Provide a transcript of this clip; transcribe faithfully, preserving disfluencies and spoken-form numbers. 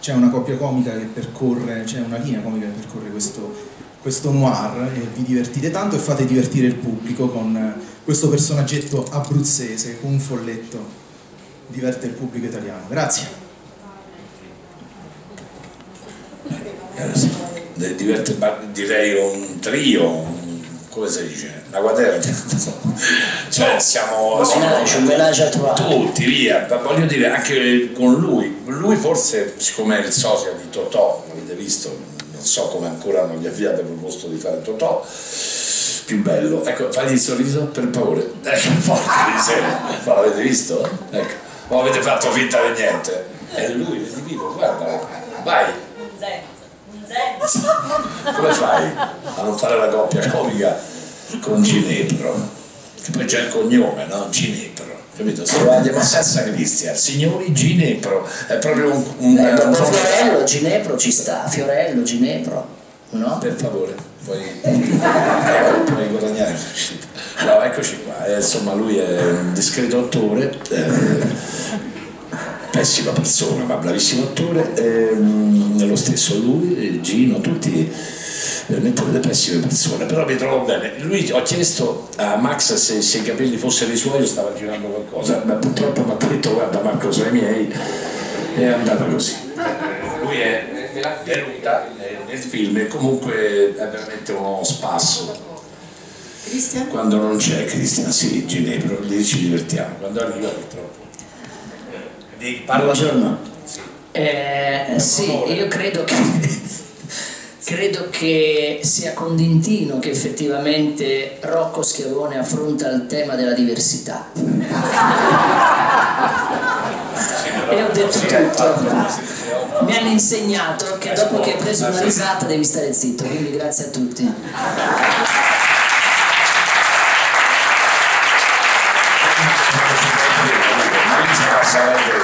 c'è una coppia comica che percorre, c'è una linea comica che percorre questo, questo noir, e vi divertite tanto e fate divertire il pubblico con questo personaggetto abruzzese, con un folletto, diverte il pubblico italiano. Grazie. Eh, diverte, direi un trio, un, come si dice? Una quadra, cioè siamo, siamo tutti via, voglio dire anche con lui, lui forse siccome è il sosia di Totò, l'avete visto, non so come ancora non gli abbiate proposto di fare Totò, più bello, ecco, fagli il sorriso per favore, ecco, forte di sé, l'avete visto? Ecco, o avete fatto finta di niente? È lui, vedi vivo, guarda, vai! Come fai a non fare la coppia comica con Ginepro? Che poi c'è il cognome, no? Ginepro, capito? Se lo andiamo a Sassa Cristian, signori Ginepro, è proprio un... un, eh, un Fiorello, Ginepro ci sta, Fiorello, Ginepro, no? Per favore, puoi, eh, puoi guadagnare. No, eccoci qua, eh, insomma lui è un discreto attore, eh, pessima persona ma bravissimo attore, ehm, lo stesso lui, Gino, tutti veramente delle pessime persone, però mi trovo bene. Lui, ho chiesto a Max se, se i capelli fossero i suoi, io stava girando qualcosa, ma purtroppo mi ha detto guarda Marco sono i miei, è andata così. Lui è venuta nel film e comunque è veramente uno spasso. Cristian? Quando non c'è Cristian, sì, Ginepro, lì ci divertiamo, quando arriva purtroppo. Buongiorno. Sì, eh, sì io credo che, credo che sia convintino che effettivamente Rocco Schiavone affronta il tema della diversità. E ho detto tutto. Mi hanno insegnato che dopo che hai preso una risata devi stare zitto, quindi grazie a tutti. Salve.